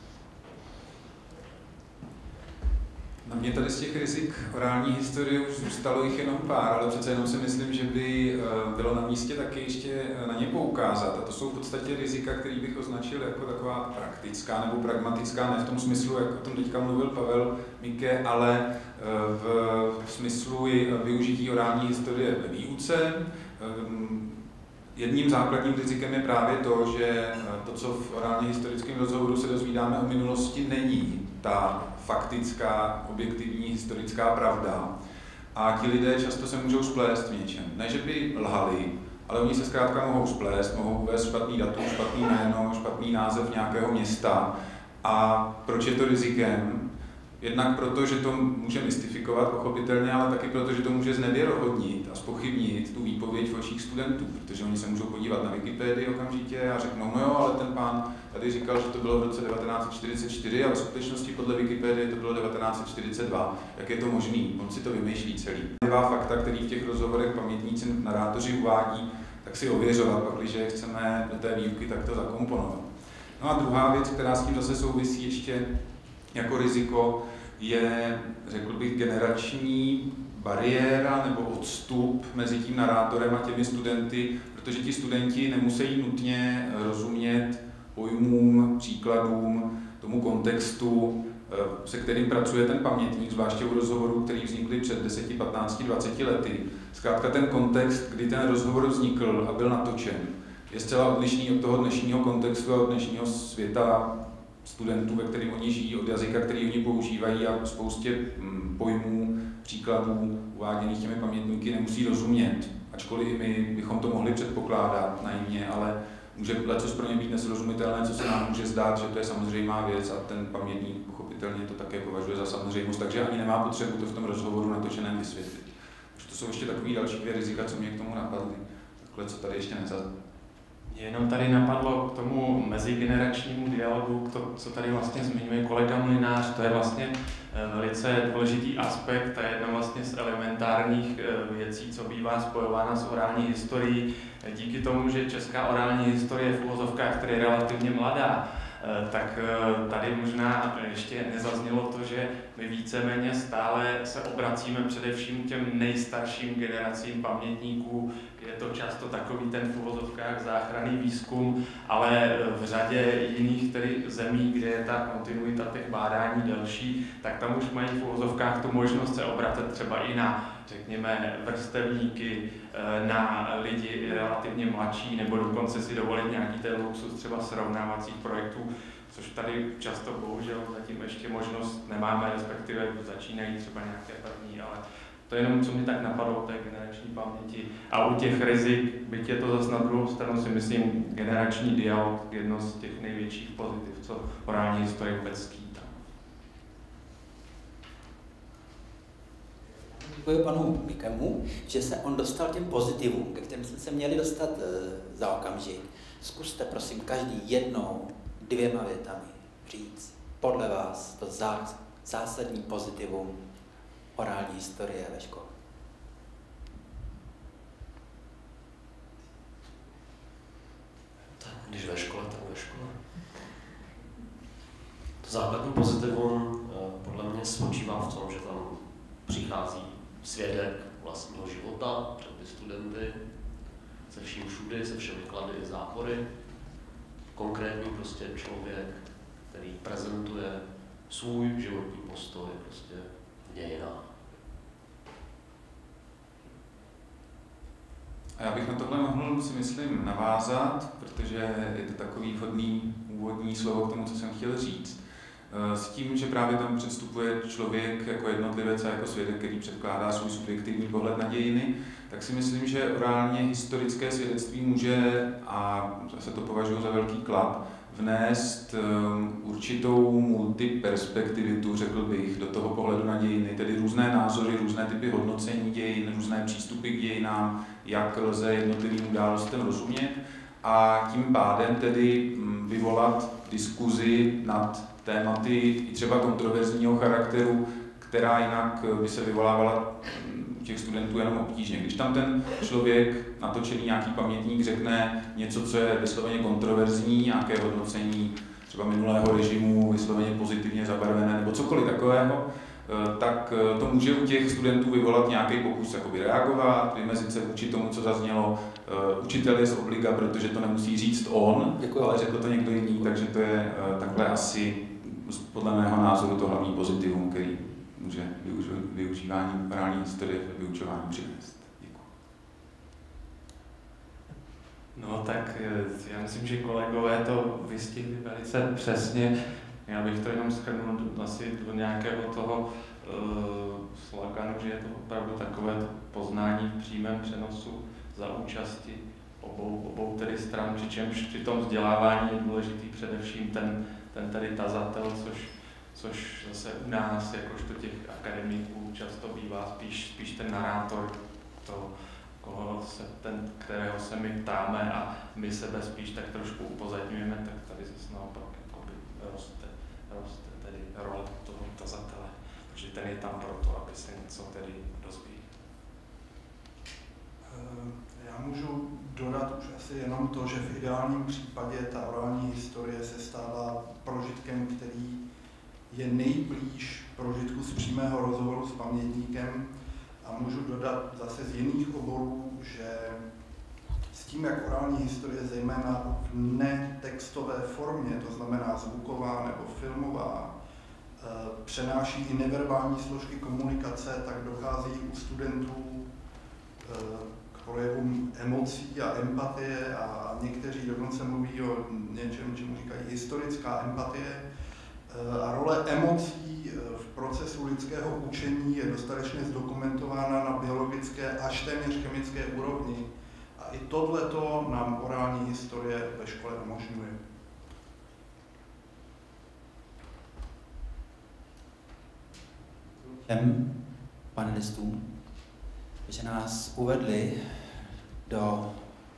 Na mě tady z těch rizik orální historie už zůstalo jich jenom pár, ale přece jenom si myslím, že by bylo na místě taky ještě na ně poukázat. A to jsou v podstatě rizika, které bych označil jako taková praktická nebo pragmatická, ne v tom smyslu, jak o tom teďka mluvil Pavel Mike, ale v smyslu využití orální historie ve výuce. Jedním základním rizikem je právě to, že to, co v orálně historickém rozhovoru se dozvídáme o minulosti, není ta faktická, objektivní, historická pravda. A ti lidé často se můžou splést v něčem. Ne, že by lhali, ale oni se zkrátka mohou splést, mohou uvést špatný datum, špatný jméno, špatný název nějakého města. A proč je to rizikem? Jednak proto, že to může mystifikovat pochopitelně, ale taky proto, že to může znevěrohodnit a zpochybnit tu výpověď v očích studentů, protože oni se můžou podívat na Wikipedii okamžitě a řeknou, no jo, ale ten pán tady říkal, že to bylo v roce 1944 a v skutečnosti podle Wikipedie to bylo 1942. Jak je to možný? On si to vymýšlí celý. Fakta, který v těch rozhovorech pamětníci, narátoři uvádí, tak si ověřovat, pakliže chceme do té výuky takto zakomponovat. No a druhá věc, která s tím zase souvisí ještě jako riziko, je, řekl bych, generační bariéra nebo odstup mezi tím narátorem a těmi studenty, protože ti studenti nemusí nutně rozumět pojmům, příkladům, tomu kontextu, se kterým pracuje ten pamětník, zvláště u rozhovorů, který vznikly před 10, 15, 20 lety. Zkrátka ten kontext, kdy ten rozhovor vznikl a byl natočen, je zcela odlišný od toho dnešního kontextu a od dnešního světa studentů, ve kterém oni žijí, od jazyka, který oni používají a spoustě pojmů, příkladů uváděných těmi pamětníky nemusí rozumět. Ačkoliv i my bychom to mohli předpokládat naivně, ale může lecos pro ně být nesrozumitelné, co se nám může zdát, že to je samozřejmá věc a ten pamětník pochopitelně to také považuje za samozřejmost, takže ani nemá potřebu to v tom rozhovoru natočeném vysvětlit. Takže to jsou ještě takové další dvě rizika, co mě k tomu napadly. Takhle, co tady ještě nezaznělo. Jenom tady napadlo k tomu mezigeneračnímu dialogu, to, co tady vlastně zmiňuje kolega Mlynář, to je vlastně velice důležitý aspekt a jedna vlastně z elementárních věcí, co bývá spojována s orální historií. Díky tomu, že česká orální historie v uvozovkách, která je relativně mladá, tak tady možná ještě nezaznělo to, že my víceméně stále se obracíme především těm nejstarším generacím pamětníků. Je to často takový ten v uvozovkách záchranný výzkum, ale v řadě jiných tedy zemí, kde je ta kontinuita těch bádání delší, tak tam už mají v uvozovkách tu možnost se obracet třeba i na, řekněme, vrstevníky, na lidi relativně mladší, nebo dokonce si dovolit nějaký ten luxus třeba srovnávacích projektů, což tady často bohužel zatím ještě možnost nemáme, respektive začínají třeba nějaké první, ale to je jenom, co mi tak napadlo o té generační paměti. A u těch rizik, byť je to zase na druhou stranu, si myslím, generační dialog jedno z těch největších pozitiv, co orální historie vůbec skýtá. Děkuji panu Mikemu, že se on dostal těm pozitivům, ke kterým jsme se měli dostat za okamžik. Zkuste, prosím, každý jednou, 2 větami říct podle vás to zásadní pozitivum orální historie ve škole. Tak když ve škole, tak ve škole. To základní pozitivum podle mě spočívá v tom, že tam přichází svědek vlastního života před ty studenty, se vším všudy, se všemi klady i zápory. Konkrétní prostě člověk, který prezentuje svůj životní postoj prostě v dějinách. A já bych na tohle mohl, si myslím, navázat, protože je to takový vhodný úvodní slovo k tomu, co jsem chtěl říct. S tím, že právě tam předstupuje člověk jako jednotlivec a jako svědek, který předkládá svůj subjektivní pohled na dějiny, tak si myslím, že orálně historické svědectví může, a zase to považuji za velký klad, vnést určitou multiperspektivitu, řekl bych, do toho pohledu na dějiny, tedy různé názory, různé typy hodnocení dějin, různé přístupy k dějinám, jak lze jednotlivým událostem rozumět a tím pádem tedy vyvolat diskuzi nad tématy i třeba kontroverzního charakteru, která jinak by se vyvolávala u těch studentů jenom obtížně. Když tam ten člověk, natočený nějaký pamětník, řekne něco, co je vysloveně kontroverzní, nějaké hodnocení třeba minulého režimu, vysloveně pozitivně zabarvené nebo cokoliv takového, tak to může u těch studentů vyvolat nějaký pokus jakoby reagovat, vymezit se vůči tomu, co zaznělo. Učitel je z obliga, protože to nemusí říct on, Děkuji. Ale řekl to někdo jiný, takže to je takhle asi podle mého názoru to hlavní pozitivum, který může využívání orální historie ve vyučování přinést. Děkuji. No tak já myslím, že kolegové to vystihli velice přesně. Já bych to jenom shrnul asi do nějakého toho sloganu, že je to opravdu takové to poznání v přímém přenosu za účasti obou tedy stran, přičemž při tom vzdělávání je důležitý především ten tady tazatel, což zase u nás, jakožto těch akademiků, často bývá spíš ten narátor, kterého se my ptáme a my sebe spíš tak trošku upozadňujeme, tak tady zase naopak jakoby roste tedy role toho tazatele, protože ten je tam proto, aby se něco tedy dozvěděl. Já můžu dodat už asi jenom to, že v ideálním případě ta orální historie se stává prožitkem, který je nejblíž prožitku z přímého rozhovoru s pamětníkem. A můžu dodat zase z jiných oborů, že s tím, jak orální historie zejména v netextové formě, to znamená zvuková nebo filmová, přenáší i neverbální složky komunikace, tak dochází u studentů k projevům emocí a empatie a někteří dokonce mluví o něčem, čemu říkají historická empatie. A role emocí v procesu lidského učení je dostatečně zdokumentována na biologické až téměř chemické úrovni. A A i tohleto nám orální historie ve škole umožňuje. Všem panelistům, že nás uvedli do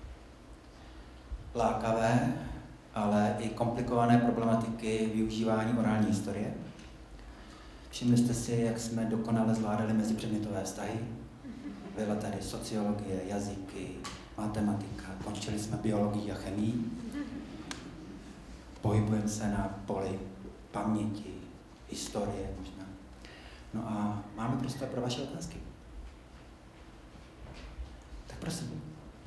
lákavé, ale i komplikované problematiky využívání orální historie. Všimli jste si, jak jsme dokonale zvládali mezipředmětové vztahy. Byla tady sociologie, jazyky, matematika, končili jsme biologii a chemii. Pohybujeme se na poli paměti, historie možná. No a máme prostor pro vaše otázky. Tak prosím.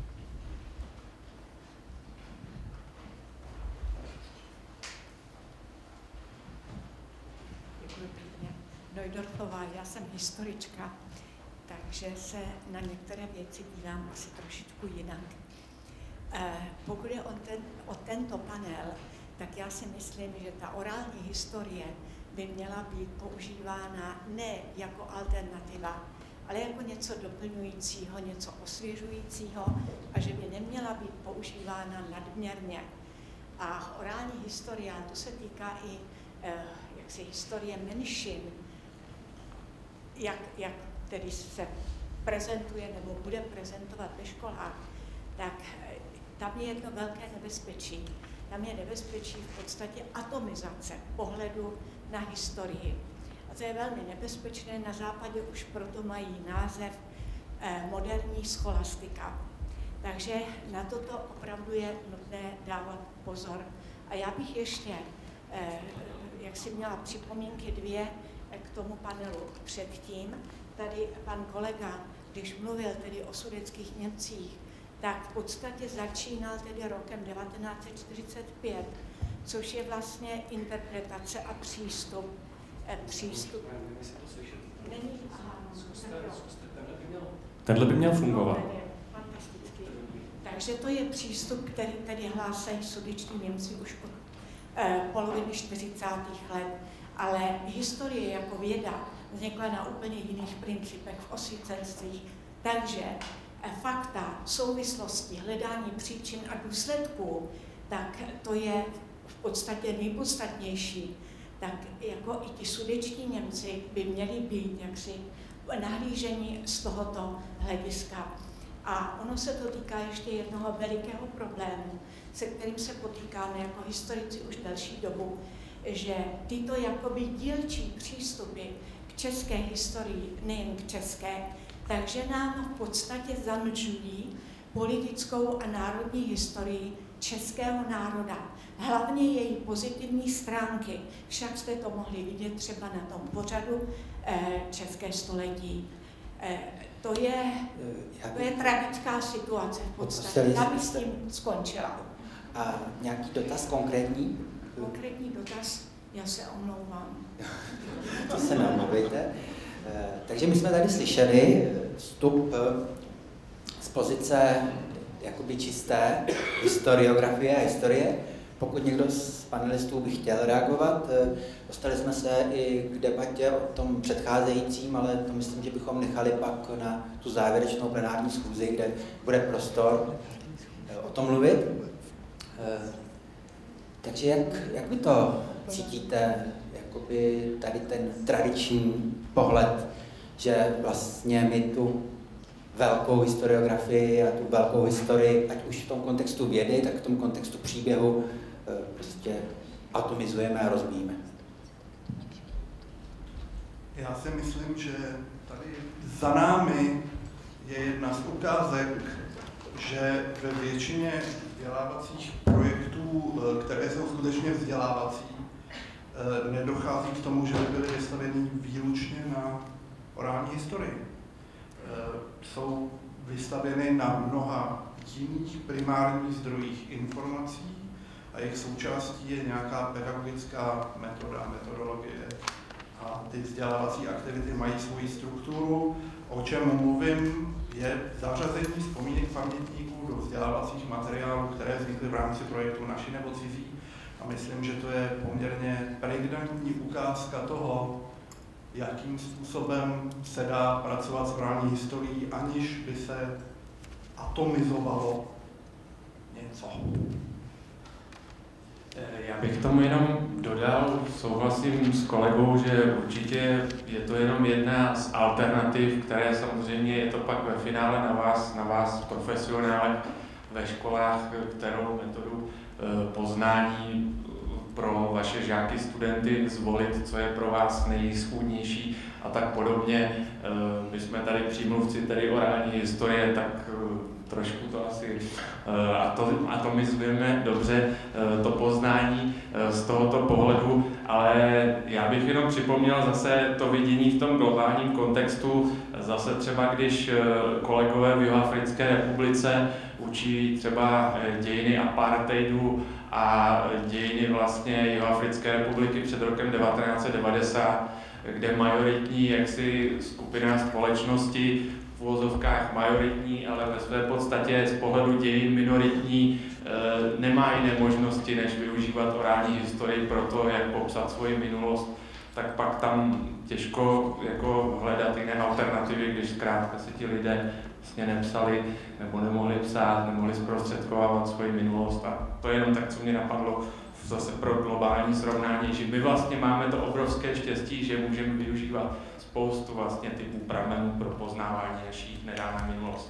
Děkuji pěkně. Neudorfová, já jsem historička, takže se na některé věci dívám asi trošičku jinak. Pokud je o tento panel, tak já si myslím, že ta orální historie by měla být používána ne jako alternativa, ale jako něco doplňujícího, něco osvěžujícího a že by neměla být používána nadměrně. A orální historie, a to se týká i jaksi historie menšin, jak tedy se prezentuje nebo bude prezentovat ve školách, tak tam je jedno velké nebezpečí. Tam je nebezpečí v podstatě atomizace pohledu na historii. A to je velmi nebezpečné, na západě už proto mají název moderní scholastika. Takže na toto opravdu je nutné dávat pozor. A já bych ještě, jak si měla připomínky dvě k tomu panelu předtím, tady pan kolega, když mluvil tedy o sudetských Němcích, tak v podstatě začínal tedy rokem 1945, což je vlastně interpretace a přístup. Není, Tenhle by měl fungovat. Fantastický. Takže to je přístup, který tedy hlásají sudetští Němci už od poloviny 40. let. Ale historie jako věda vznikla na úplně jiných principech v osvícenství. Takže fakta, souvislosti, hledání příčin a důsledků, tak to je v podstatě nejpodstatnější. Tak jako i ti sudetští Němci by měli být jaksi nahlížení z tohoto hlediska. A ono se to týká ještě jednoho velikého problému, se kterým se potýkáme jako historici už delší dobu, že tyto jakoby dílčí přístupy k české historii, nejen k české, takže nám v podstatě zamlčují politickou a národní historii českého národa. Hlavně její pozitivní stránky, však jste to mohli vidět třeba na tom pořadu České století. To je tragická situace v podstatě. Já bych s tím skončila. A nějaký dotaz konkrétní? Konkrétní dotaz, já se omlouvám. To se neomlouvejte. Takže my jsme tady slyšeli vstup z pozice jakoby čisté historiografie a historie. Pokud někdo z panelistů by chtěl reagovat, dostali jsme se i k debatě o tom předcházejícím, ale to myslím, že bychom nechali pak na tu závěrečnou plenární schůzi, kde bude prostor o tom mluvit. Takže jak vy to cítíte, jakoby tady ten tradiční pohled, že vlastně my tu velkou historiografii a tu velkou historii, ať už v tom kontextu vědy, tak v tom kontextu příběhu prostě atomizujeme a rozbíjíme. Já si myslím, že tady za námi je jedna z ukázek, že ve většině vzdělávacích projektů, které jsou skutečně vzdělávací, nedochází k tomu, že by byly vystaveny výlučně na orální historii. Jsou vystavěny na mnoha jiných primárních zdrojích informací a jejich součástí je nějaká pedagogická metoda, metodologie. A ty vzdělávací aktivity mají svoji strukturu. O čem mluvím, je zařazení vzpomínek pamětníků do vzdělávacích materiálů, které vznikly v rámci projektu Naši nebo cizí. A myslím, že to je poměrně pregnantní ukázka toho, jakým způsobem se dá pracovat s orální historií, aniž by se atomizovalo něco. Já bych tomu jenom dodal, souhlasím s kolegou, že určitě je to jenom jedna z alternativ, které samozřejmě je to pak ve finále na vás profesionálech ve školách, kterou metodu poznání pro vaše žáky, studenty zvolit, co je pro vás nejschůdnější a tak podobně. My jsme tady přímluvci tedy orální historie, tak trošku to asi atomizujeme dobře to poznání z tohoto pohledu, ale já bych jenom připomněl zase to vidění v tom globálním kontextu, zase třeba když kolegové v Jihoafrické republice učí třeba dějiny apartheidu a dějiny vlastně Jihoafrické republiky před rokem 1990, kde majoritní jaksi skupina společnosti, v uvozovkách majoritní, ale ve své podstatě z pohledu dějin minoritní, nemá jiné možnosti, než využívat orální historii pro to, jak popsat svoji minulost, tak pak tam těžko jako hledat jiné alternativy, když zkrátka si ti lidé vlastně nepsali, nebo nemohli psát, nemohli zprostředkovávat svoji minulost. A to je jenom tak, co mě napadlo zase pro globální srovnání, že my vlastně máme to obrovské štěstí, že můžeme využívat spoustu vlastně typů pramenů pro poznávání naší nedávné minulosti.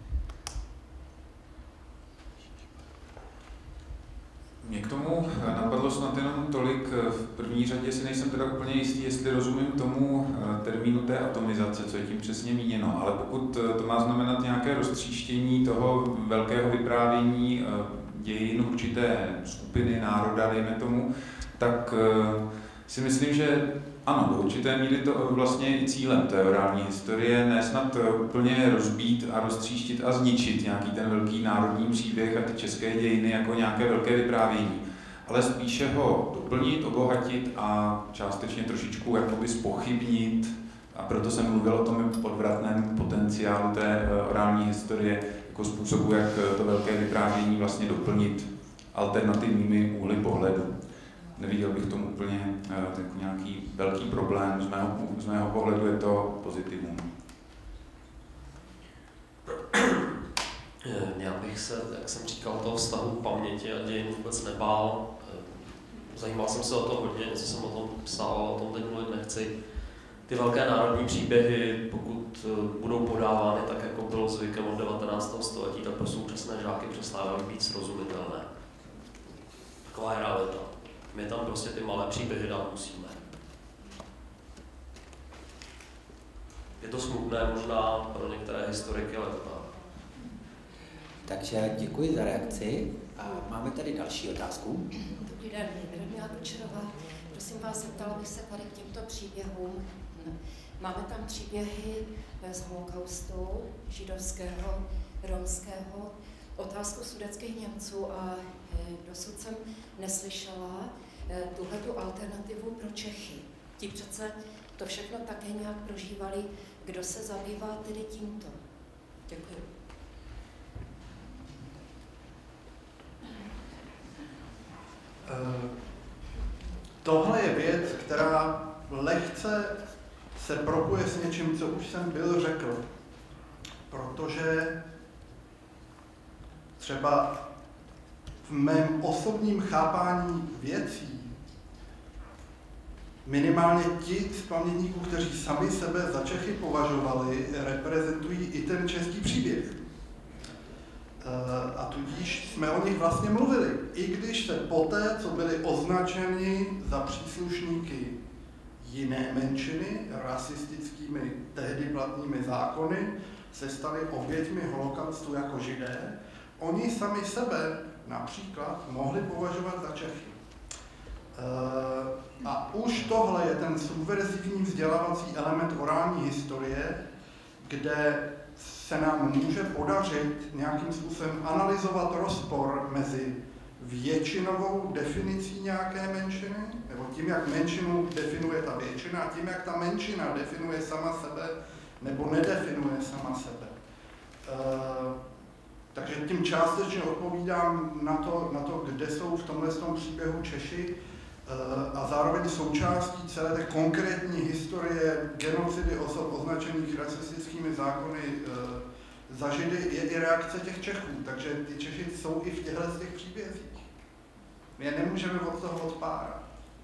Mě k tomu napadlo snad jenom tolik, v první řadě si nejsem teda úplně jistý, jestli rozumím tomu termínu té atomizace, co je tím přesně míněno, ale pokud to má znamenat nějaké roztříštění toho velkého vyprávění dějin určité skupiny, národa, dejme tomu, tak si myslím, že ano, do určité míry to vlastně je i cílem té orální historie, ne snad úplně rozbít a roztříštit a zničit nějaký ten velký národní příběh a ty české dějiny jako nějaké velké vyprávění, ale spíše ho doplnit, obohatit a částečně trošičku jakoby zpochybnit, a proto jsem mluvil o tom podvratném potenciálu té orální historie jako způsobu, jak to velké vyprávění vlastně doplnit alternativními úhly pohledu. Neviděl bych tomu úplně jako nějaký velký problém, z mého pohledu je to pozitivum. Já bych se, jak jsem říkal, toho vztahu paměti a dějin vůbec nebál. Zajímal jsem se o to hodně, něco jsem o tom psal, o tom teď mluvit nechci. Ty velké národní příběhy, pokud budou podávány tak, jako bylo zvykem od 19. století, tak pro současné žáky přestávají být srozumitelné. Taková je realita. My tam prostě ty malé příběhy dát musíme. Je to smutné možná pro některé historiky, ale to tak. Takže děkuji za reakci a máme tady další otázku. Dobrý den, Radmila Kučerová. Prosím vás, zeptala bych se tady k těmto příběhům. Máme tam příběhy z holokaustu, židovského, romského, otázku sudetských Němců a dosud jsem neslyšela tuhletu alternativu pro Čechy. Ti přece to všechno také nějak prožívali. Kdo se zabývá tedy tímto? Děkuji. Tohle je věc, která lehce se propuje s něčím, co už jsem byl řekl. Protože třeba v mém osobním chápání věcí minimálně ti z pamětníků, kteří sami sebe za Čechy považovali, reprezentují i ten český příběh. A tudíž jsme o nich vlastně mluvili. I když se poté, co byli označeni za příslušníky jiné menšiny, rasistickými tehdy platnými zákony, se stali oběťmi holokaustu jako Židé, oni sami sebe například mohli považovat za Čechy. A už tohle je ten subverzivní vzdělávací element orální historie, kde se nám může podařit nějakým způsobem analyzovat rozpor mezi většinovou definicí nějaké menšiny, nebo tím, jak menšinu definuje ta většina, a tím, jak ta menšina definuje sama sebe, nebo nedefinuje sama sebe. Takže tím částečně odpovídám na to, kde jsou v tomhle příběhu Češi, a zároveň součástí celé té konkrétní historie genocidy osob označených rasistickými zákony za Židy je i reakce těch Čechů, takže ty Češi jsou i v těchto těch příbězích. My je nemůžeme od toho odpárat.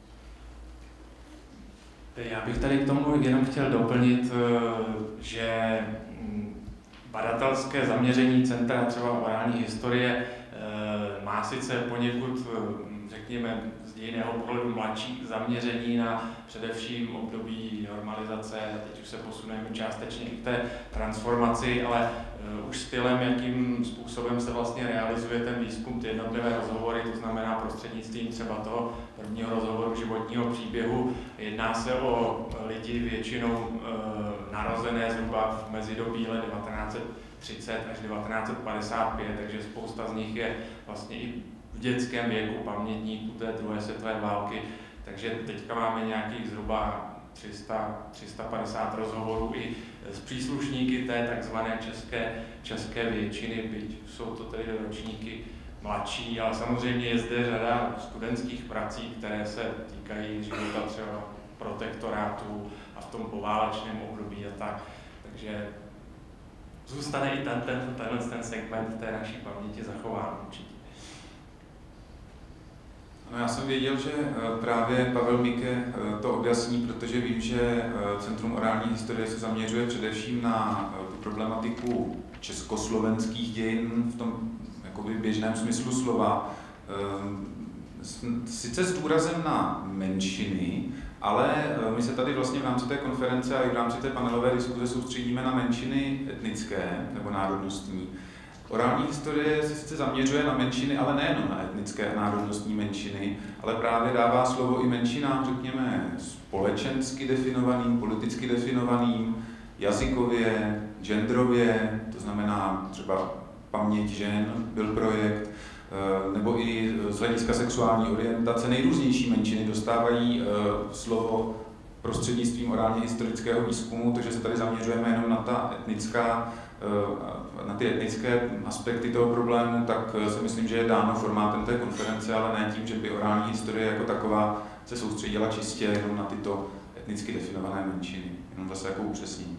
Já bych tady k tomu jenom chtěl doplnit, že badatelské zaměření Centra třeba orální historie má sice poněkud, řekněme, z jiného pohledu mladší zaměření na především období normalizace, teď už se posuneme částečně i k té transformaci, ale už stylem, jakým způsobem se vlastně realizuje ten výzkum, ty jednotlivé rozhovory, to znamená prostřednictvím třeba toho prvního rozhovoru životního příběhu. Jedná se o lidi většinou narozené zhruba v mezidobí let 1930 až 1955, takže spousta z nich je vlastně i v dětském věku pamětníků té druhé světové války, takže teďka máme nějakých zhruba 350 rozhovorů i s příslušníky té takzvané české většiny, byť jsou to tedy ročníky mladší, ale samozřejmě je zde řada studentských prací, které se týkají života třeba protektorátu a v tom poválečném období a tak. Takže zůstane i ten segment té naší paměti zachován určitě. No, já jsem věděl, že právě Pavel Mike to objasní, protože vím, že Centrum orální historie se zaměřuje především na tu problematiku československých dějin v tom jakoby běžném smyslu slova. Sice s důrazem na menšiny, ale my se tady vlastně v rámci té konference a i v rámci té panelové diskuze soustředíme na menšiny etnické nebo národnostní. Orální historie se sice zaměřuje na menšiny, ale nejenom na etnické a národnostní menšiny, ale právě dává slovo i menšinám, řekněme, společensky definovaným, politicky definovaným, jazykově, genderově, to znamená třeba paměť žen byl projekt, nebo i z hlediska sexuální orientace. Nejrůznější menšiny dostávají slovo prostřednictvím orálně historického výzkumu, takže se tady zaměřujeme jenom na ta etnická, na ty etnické aspekty toho problému, tak si myslím, že je dáno formátem té konference, ale ne tím, že by orální historie jako taková se soustředila čistě jenom na tyto etnicky definované menšiny. Jenom zase jako upřesnění.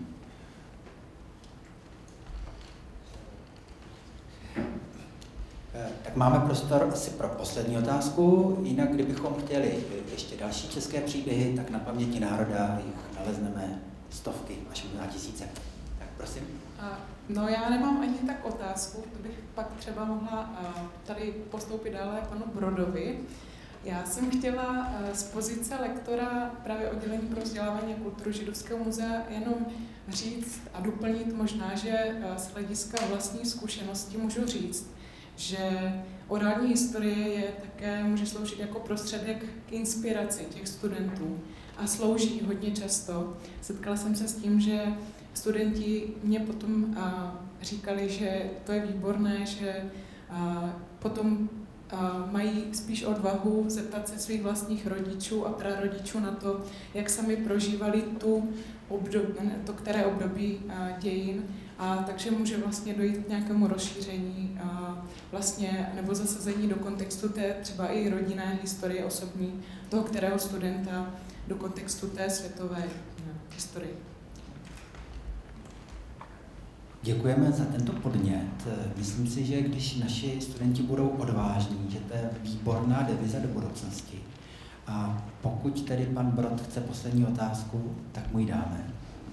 Tak máme prostor asi pro poslední otázku, jinak kdybychom chtěli ještě další české příběhy, tak na paměti národa jich nalezneme stovky až možná tisíce. Tak prosím. No já nemám ani tak otázku, to bych pak třeba mohla tady postoupit dále panu Brodovi. Já jsem chtěla z pozice lektora právě oddělení pro vzdělávání a kulturu Židovského muzea jenom říct a doplnit možná, že z hlediska vlastní zkušenosti můžu říct, že orální historie je také, může sloužit jako prostředek k inspiraci těch studentů a slouží hodně často. Setkala jsem se s tím, že studenti mě potom říkali, že to je výborné, že potom mají spíš odvahu zeptat se svých vlastních rodičů a prarodičů na to, jak sami prožívali to které období dějin. Takže může vlastně dojít k nějakému rozšíření vlastně, nebo zasazení do kontextu té třeba i rodinné historie osobní toho kterého studenta do kontextu té světové historie. Děkujeme za tento podnět. Myslím si, že když naši studenti budou odvážní, že to je výborná deviza do budoucnosti. A pokud tedy pan Brod chce poslední otázku, tak mu ji dáme.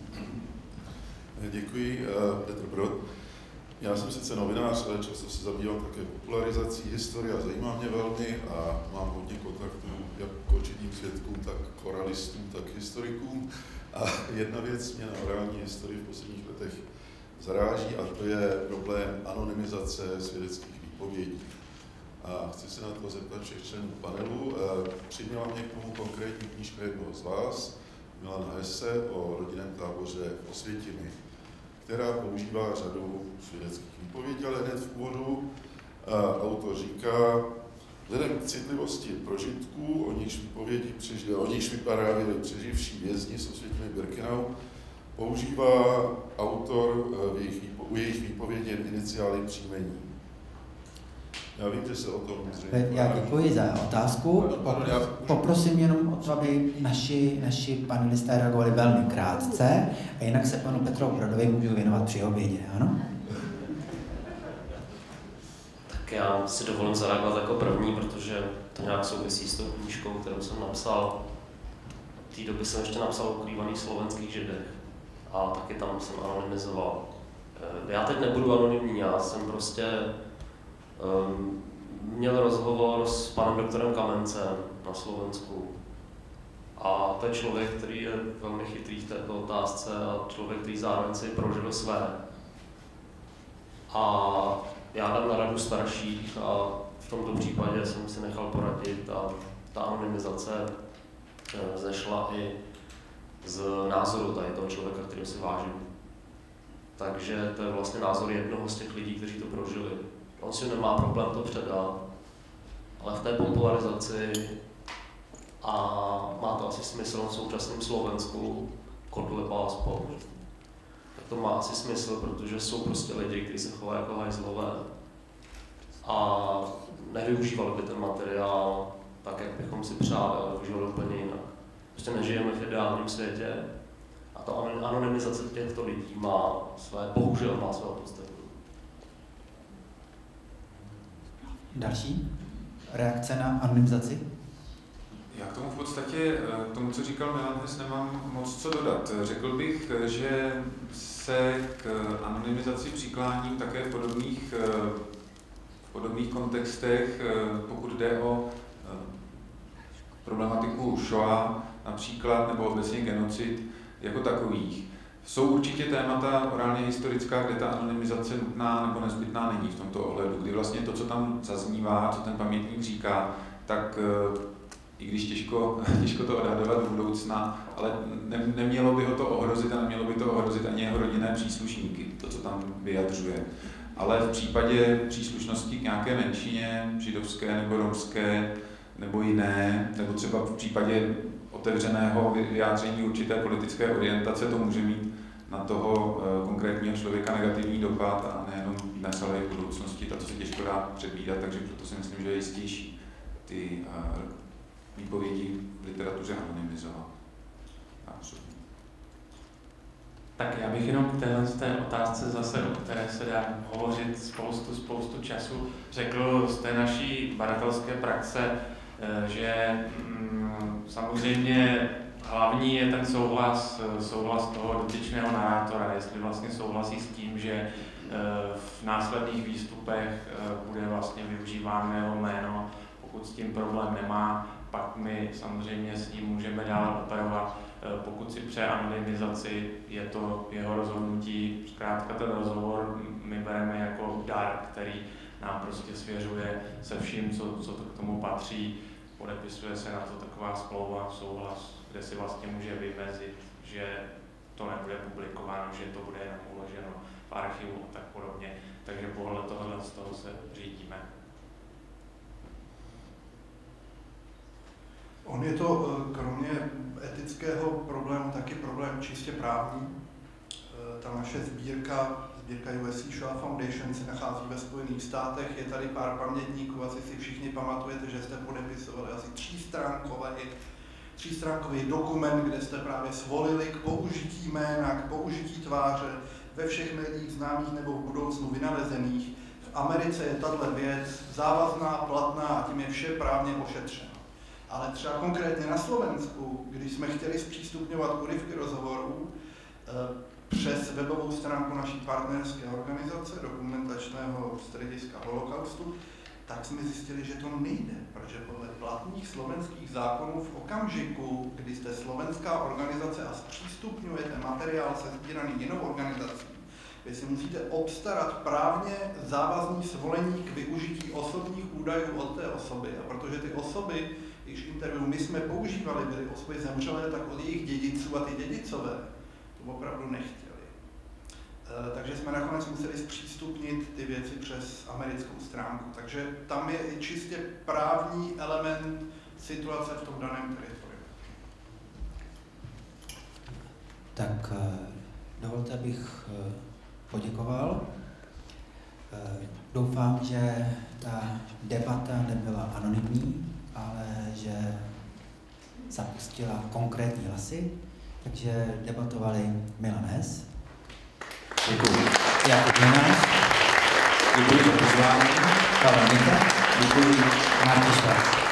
Děkuji, Petr Brod. Já jsem sice novinář, ale často se zabývám také popularizací historie a zajímá mě velmi a mám hodně kontaktů jak k očitým svědkům, tak koralistům, tak historikům. A jedna věc mě na orální historii v posledních letech zaráží a to je problém anonymizace svědeckých výpovědí. A chci se na to zeptat všech členů panelu. Přiměla mě k tomu konkrétní knížka jednoho z vás, Milana Hesse, o rodinném táboře v Osvětimi, která používá řadu svědeckých výpovědí, ale hned v úvodu autor říká, vzhledem k citlivosti prožitků, o nichž vyprávěli přeživší vězni z Osvětimi Birkenau, používá autor u jejich výpovědi iniciály příjmení. Já vím, že se o tom zřejmě... Já děkuji za otázku. Poprosím jenom o to, aby naši panelisté reagovali velmi krátce a jinak se panu Petru Brodovi můžu věnovat při obědě, ano? Tak já si dovolím zareagovat jako první, protože to nějak souvisí s tou knížkou, kterou jsem napsal. V té době jsem ještě napsal o ukrývaných slovenských Židech a taky tam jsem anonymizoval. Já teď nebudu anonymní, já jsem prostě měl rozhovor s panem doktorem Kamencem na Slovensku. A to je člověk, který je velmi chytrý v této otázce a člověk, který zároveň si prožil své. A já dám na radu starších a v tomto případě jsem si nechal poradit a ta anonymizace zešla i z názoru tady toho člověka, kterého si vážím. Takže to je vlastně názor jednoho z těch lidí, kteří to prožili. On si nemá problém to předat, ale v té popularizaci a má to asi smysl v současném Slovensku, Kotleba a spolu. Tak to má asi smysl, protože jsou prostě lidi, kteří se chovají jako hajzlové a nevyužívali by ten materiál tak, jak bychom si přáli, ale využívali úplně jinak. Prostě nežijeme v ideálním světě a ta anonymizace těchto lidí bohužel má své opodstatnění. Další reakce na anonymizaci? Já k tomu v podstatě, k tomu, co říkal Milan Hess, nemám moc co dodat. Řekl bych, že se k anonymizaci přikláním také v podobných kontextech, pokud jde o problematiku Shoah například, nebo obecně genocid jako takových. Jsou určitě témata orálně historická, kde ta anonymizace nutná nebo nezbytná není v tomto ohledu, kdy vlastně to, co tam zaznívá, co ten pamětník říká, tak i když těžko to odhadovat do budoucna, ale nemělo by ho to ohrozit a nemělo by to ohrozit ani jeho rodinné příslušníky, to, co tam vyjadřuje. Ale v případě příslušnosti k nějaké menšině, židovské nebo romské nebo jiné, nebo třeba v případě otevřeného vyjádření určité politické orientace, to může mít na toho konkrétního člověka negativní dopad a nejenom dnes, ale i v budoucnosti. To se těžko dá předvídat, takže proto si myslím, že je jistější ty výpovědi v literatuře anonymizovat. Tak já bych jenom k té otázce zase, o které se dá hovořit spoustu času, řekl z té naší badatelské praxe, že samozřejmě hlavní je ten souhlas toho dotyčného narátora, jestli vlastně souhlasí s tím, že v následných výstupech bude vlastně využíváno jeho jméno. Pokud s tím problém nemá, pak my samozřejmě s ním můžeme dál operovat. Pokud si přeje anonymizaci, je to jeho rozhodnutí. Zkrátka ten rozhovor my bereme jako dar, který nám prostě svěřuje se vším, co to k tomu patří. Podepisuje se na to taková smlouva, souhlas, kde si vlastně může vymezit, že to nebude publikováno, že to bude jenom uloženo v archivu a tak podobně. Takže podle tohohle z toho se řídíme. On je to kromě etického problému taky problém čistě právní. Ta naše sbírka USC Shoah Foundation se nachází ve Spojených státech. Je tady pár pamětníků, asi si všichni pamatujete, že jste podepisovali asi třístránkový dokument, kde jste právě svolili k použití jména, k použití tváře ve všech médiích známých nebo v budoucnu vynalezených. V Americe je tato věc závazná, platná a tím je vše právně ošetřeno. Ale třeba konkrétně na Slovensku, když jsme chtěli zpřístupňovat úryvky rozhovorů přes webovou stránku naší partnerské organizace, dokumentačného střediska holokaustu, tak jsme zjistili, že to nejde, protože podle platných slovenských zákonů v okamžiku, kdy jste slovenská organizace a zpřístupňujete materiál sesbíraný jinou organizací, vy si musíte obstarat právně závazný svolení k využití osobních údajů od té osoby. A protože ty osoby, když interview my jsme používali, byly osoby zemřelé, tak od jejich dědiců a ty dědicové to opravdu nechtěli. Takže jsme nakonec museli zpřístupnit ty věci přes americkou stránku. Takže tam je i čistě právní element situace v tom daném teritoriu. Tak dovolte, abych poděkoval. Doufám, že ta debata nebyla anonymní, ale že zapustila konkrétní hlasy. Takže debatovali Milan Hess. Děkuji. Jakub Jonáš. Děkuji za pozvání. Pavel Mika, děkuji Martu Švác.